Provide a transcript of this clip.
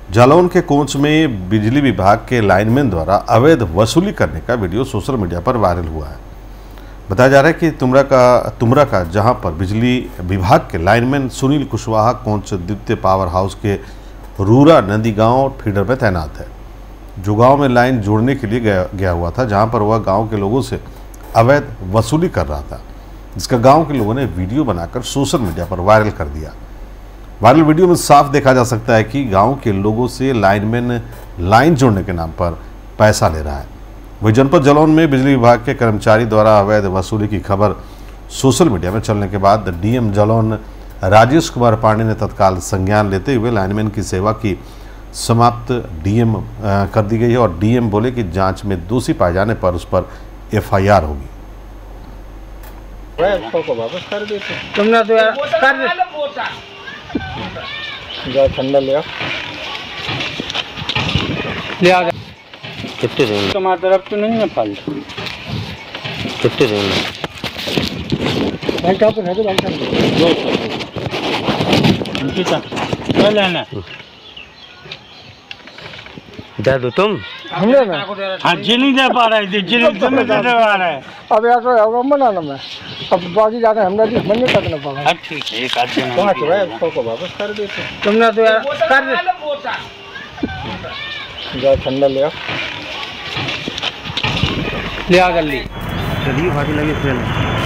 जालौन के कोंच में बिजली विभाग के लाइनमैन द्वारा अवैध वसूली करने का वीडियो सोशल मीडिया पर वायरल हुआ है। बताया जा रहा है कि तुमरा का जहां पर बिजली विभाग के लाइनमैन सुनील कुशवाहा कोंच द्वितीय पावर हाउस के रूरा नदी गांव फीडर में तैनात है, जो गांव में लाइन जोड़ने के लिए गया हुआ था, जहां पर वह गांव के लोगों से अवैध वसूली कर रहा था, जिसका गांव के लोगों ने वीडियो बनाकर सोशल मीडिया पर वायरल कर दिया। वायरल वीडियो में साफ देखा जा सकता है कि गांव के लोगों से लाइनमैन लाइन जोड़ने के नाम पर पैसा ले रहा है। वही जनपद जालौन में बिजली विभाग के कर्मचारी द्वारा अवैध वसूली की खबर सोशल मीडिया में चलने के बाद डीएम जालौन राजेश कुमार पांडे ने तत्काल संज्ञान लेते हुए लाइनमैन की सेवा की समाप्त डीएम कर दी गई है और डीएम बोले कि जांच में दोषी पाए जाने पर उस पर एफआईआर होगी। तुमने तो ठंडा ले कितने दिन तुम्हारी तरफ तो नहीं है फल कितने दिन दे दो तुम हमने ना हाँ जी नहीं दे पा रहे थे, जी नहीं दे पा रहे। अब ऐसा होगा मनाना में अब बाकी जाते हमने भी मन तक न पागा। ठीक है, एक आदमी कहाँ तो है को वापस कर देते तुमने तो कर जा ठंडा ले आ गली चलिए भागी लगे फिर